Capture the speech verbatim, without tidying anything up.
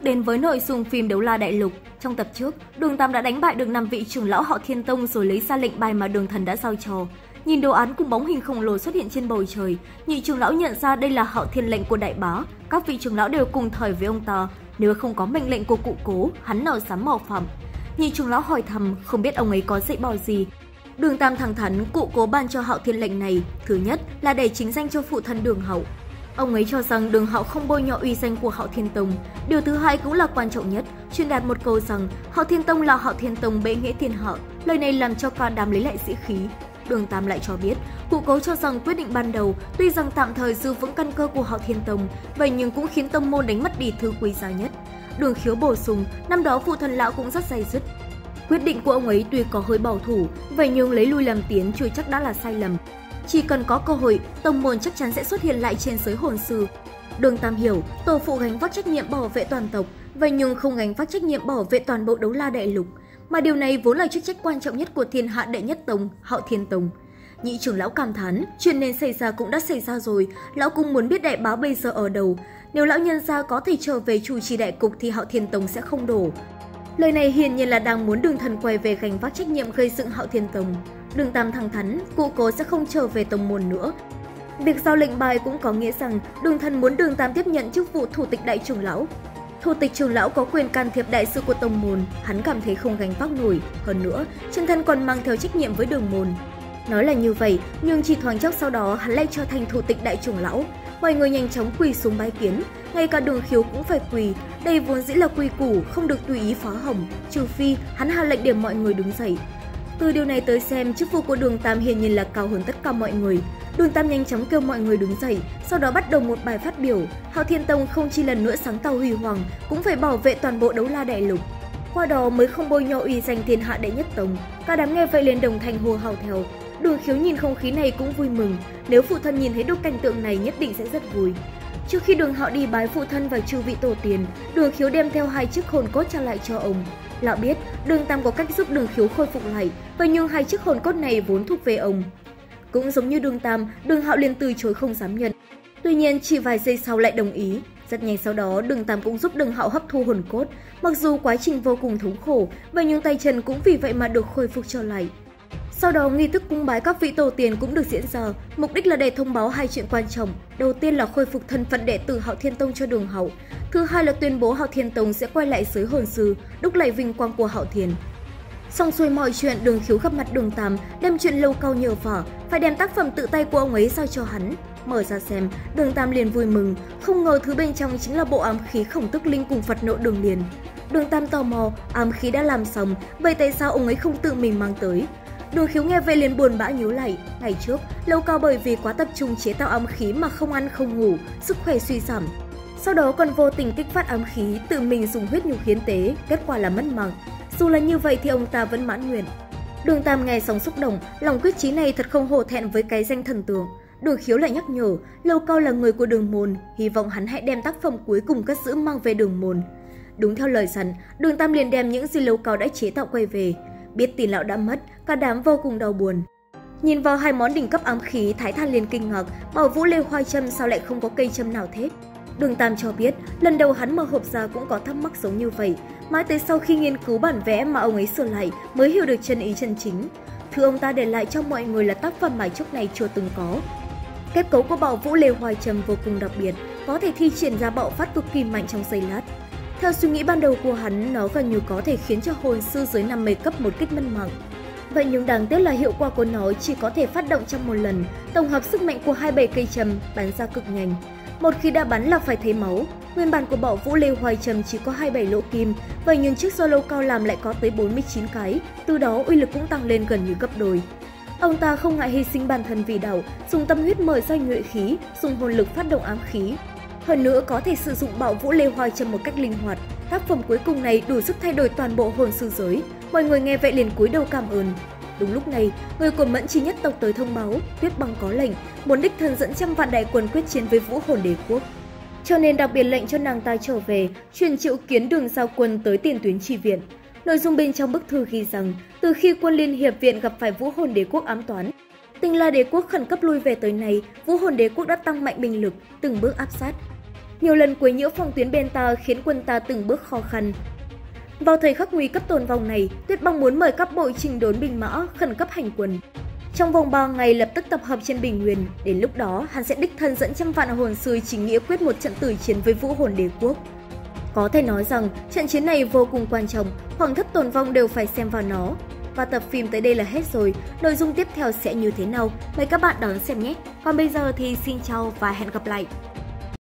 bước đến với nội dung phim Đấu La Đại Lục. Trong tập trước, Đường Tam đã đánh bại được năm vị trưởng lão họ Thiên Tông rồi lấy ra lệnh bài mà Đường Thần đã giao cho. Nhìn đồ án cùng bóng hình khổng lồ xuất hiện trên bầu trời, nhị trưởng lão nhận ra đây là Hạo Thiên lệnh của đại bá. Các vị trưởng lão đều cùng thời với ông ta, nếu không có mệnh lệnh của cụ Cố, hắn nào dám mạo phạm. Nhị trưởng lão hỏi thầm, không biết ông ấy có dạy bảo gì. Đường Tam thẳng thắn, cụ Cố ban cho Hạo Thiên lệnh này, thứ nhất là để chính danh cho phụ thân Đường Hạo. Ông ấy cho rằng Đường Hạo không bôi nhọ uy danh của Hạo Thiên Tông. Điều thứ hai cũng là quan trọng nhất, truyền đạt một câu rằng Hạo Thiên Tông là Hạo Thiên Tông bệ nghệ thiên hạ. Lời này làm cho cả đám lấy lại sĩ khí. Đường Tam lại cho biết, cụ Cố cho rằng quyết định ban đầu tuy rằng tạm thời giữ vững căn cơ của Hạo Thiên Tông, vậy nhưng cũng khiến tông môn đánh mất đi thứ quý giá nhất. Đường Khiếu bổ sung, năm đó phụ thân lão cũng rất day dứt. Quyết định của ông ấy tuy có hơi bảo thủ, vậy nhưng lấy lui làm tiến chưa chắc đã là sai lầm. Chỉ cần có cơ hội, tông môn chắc chắn sẽ xuất hiện lại trên giới hồn sư. Đường Tam hiểu, tổ phụ gánh vác trách nhiệm bảo vệ toàn tộc, vậy nhưng không gánh vác trách nhiệm bảo vệ toàn bộ Đấu La Đại Lục. Mà điều này vốn là chức trách quan trọng nhất của thiên hạ đệ nhất tông, Hạo Thiên Tông. Nhị trưởng lão cảm thán, chuyện nên xảy ra cũng đã xảy ra rồi, lão cũng muốn biết đại bá bây giờ ở đâu. Nếu lão nhân gia có thể trở về chủ trì đại cục thì Hạo Thiên Tông sẽ không đổ. Lời này hiển nhiên là đang muốn Đường Thần quay về gánh vác trách nhiệm gây dựng Hạo Thiên Tông. Đường Tam thẳng thắn, cụ Cố sẽ không trở về tông môn nữa. Việc giao lệnh bài cũng có nghĩa rằng Đường Thần muốn Đường Tam tiếp nhận chức vụ thủ tịch đại trưởng lão. Thủ tịch trưởng lão có quyền can thiệp đại sự của tông môn, hắn cảm thấy không gánh vác nổi. Hơn nữa, chân thân còn mang theo trách nhiệm với đường môn. Nói là như vậy, nhưng chỉ thoáng chốc sau đó hắn lại trở thành thủ tịch đại trưởng lão. Mọi người nhanh chóng quỳ xuống bái kiến, ngay cả Đường Khiếu cũng phải quỳ. Đây vốn dĩ là quy củ, không được tùy ý phá hỏng, trừ phi hắn hạ lệnh để mọi người đứng dậy. Từ điều này tới xem, chức vụ của Đường Tam hiển nhiên là cao hơn tất cả mọi người. Đường Tam nhanh chóng kêu mọi người đứng dậy, sau đó bắt đầu một bài phát biểu. Hạo Thiên Tông không chỉ lần nữa sáng tạo huy hoàng, cũng phải bảo vệ toàn bộ Đấu La Đại Lục. Qua đó mới không bôi nhọ uy danh thiên hạ đệ nhất tông. Cả đám nghe vậy liền đồng thanh hô hào theo. Đường Khiếu nhìn không khí này cũng vui mừng, nếu phụ thân nhìn thấy được cảnh tượng này nhất định sẽ rất vui. Trước khi Đường Hạo đi bái phụ thân và chư vị tổ tiên, Đường Khiếu đem theo hai chiếc hồn cốt trả lại cho ông. Lão biết Đường Tam có cách giúp Đường Khiếu khôi phục lại, vậy nhưng hai chiếc hồn cốt này vốn thuộc về ông. Cũng giống như Đường Tam, Đường Hạo liền từ chối không dám nhận. Tuy nhiên chỉ vài giây sau lại đồng ý. Rất nhanh sau đó, Đường Tam cũng giúp Đường Hạo hấp thu hồn cốt. Mặc dù quá trình vô cùng thống khổ, vậy nhưng tay chân cũng vì vậy mà được khôi phục trở lại. Sau đó, nghi thức cúng bái các vị tổ tiên cũng được diễn ra, mục đích là để thông báo hai chuyện quan trọng. Đầu tiên là khôi phục thân phận đệ tử Hạo Thiên Tông cho Đường Hạo. Thứ hai là tuyên bố Hạo Thiên Tông sẽ quay lại giới hồn sư, đúc lại vinh quang của Hạo Thiên. Xong xuôi mọi chuyện, Đường Khiếu gặp mặt Đường Tam, đem chuyện lâu cao nhờ vả, phải đem tác phẩm tự tay của ông ấy giao cho hắn. Mở ra xem, Đường Tam liền vui mừng, không ngờ thứ bên trong chính là bộ ám khí Khổng Tức Linh cùng Phật Nộ Đường Liền. Đường Tam tò mò, ám khí đã làm xong, vậy tại sao ông ấy không tự mình mang tới? Đường Khiếu nghe vậy liền buồn bã nhớ lại, ngày trước, Lâu Cao bởi vì quá tập trung chế tạo ám khí mà không ăn không ngủ, sức khỏe suy giảm. Sau đó còn vô tình kích phát ám khí, tự mình dùng huyết nhục hiến tế, kết quả là mất mạng. Dù là như vậy thì ông ta vẫn mãn nguyện. Đường Tam nghe xong xúc động, lòng quyết chí này thật không hổ thẹn với cái danh thần tượng. Đường Khiếu lại nhắc nhở, Lâu Cao là người của Đường môn, hy vọng hắn hãy đem tác phẩm cuối cùng cất giữ mang về Đường môn. Đúng theo lời dặn, Đường Tam liền đem những gì Lâu Cao đã chế tạo quay về. Biết tin lão đã mất, cả đám vô cùng đau buồn. Nhìn vào hai món đỉnh cấp ám khí, Thái Than liền kinh ngạc, Bảo Vũ Lê Hoa Châm sao lại không có cây châm nào thế? Đường Tam cho biết, lần đầu hắn mở hộp ra cũng có thắc mắc giống như vậy, mãi tới sau khi nghiên cứu bản vẽ mà ông ấy sửa lại mới hiểu được chân ý chân chính. Thứ ông ta để lại cho mọi người là tác phẩm mà trước này chưa từng có. Kết cấu của Bảo Vũ Lê Hoa Châm vô cùng đặc biệt, có thể thi triển ra bạo phát cực kỳ mạnh trong giây lát. Theo suy nghĩ ban đầu của hắn, nó gần như có thể khiến cho hồn sư dưới năm mươi cấp một kích mất mạng. Vậy nhưng đáng tiếc là hiệu quả của nó chỉ có thể phát động trong một lần, tổng hợp sức mạnh của hai mươi bảy cây châm bắn ra cực nhanh. Một khi đã bắn là phải thấy máu. Nguyên bản của Bảo Vũ Lê Hoài Trầm chỉ có hai mươi bảy lỗ kim, vậy nhưng chiếc do Lâu Cao làm lại có tới bốn mươi chín cái, từ đó uy lực cũng tăng lên gần như gấp đôi. Ông ta không ngại hy sinh bản thân vì đảo, dùng tâm huyết mở ra nhuệ khí, dùng hồn lực phát động ám khí. Hơn nữa có thể sử dụng Bảo Vũ Lê Hoài Trầm một cách linh hoạt. Tác phẩm cuối cùng này đủ sức thay đổi toàn bộ hồn sư giới. Mọi người nghe vậy liền cúi đầu cảm ơn. Đúng lúc này, người của Mẫn Chi nhất tộc tới thông báo, Tuyết Băng có lệnh, muốn đích thân dẫn trăm vạn đại quân quyết chiến với Vũ Hồn Đế quốc. Cho nên đặc biệt lệnh cho nàng ta trở về, truyền triệu kiến Đường giao quân tới tiền tuyến chi viện. Nội dung bên trong bức thư ghi rằng, từ khi quân Liên Hiệp viện gặp phải Vũ Hồn Đế quốc ám toán, Tinh La Đế quốc khẩn cấp lui về tới nay, Vũ Hồn Đế quốc đã tăng mạnh binh lực, từng bước áp sát. nhiều lần quấy nhiễu phòng tuyến bên ta khiến quân ta từng bước khó khăn. Vào thời khắc nguy cấp tồn vong này, Tuyết Băng muốn mời các bộ chỉnh đốn binh mã, khẩn cấp hành quân. Trong vòng ba ngày lập tức tập hợp trên Bình Nguyên, đến lúc đó hắn sẽ đích thân dẫn trăm vạn hồn sư chính nghĩa quyết một trận tử chiến với Vũ Hồn Đế quốc. Có thể nói rằng trận chiến này vô cùng quan trọng, hoàng thất tồn vong đều phải xem vào nó. Và tập phim tới đây là hết rồi, nội dung tiếp theo sẽ như thế nào? Mời các bạn đón xem nhé! Còn bây giờ thì xin chào và hẹn gặp lại!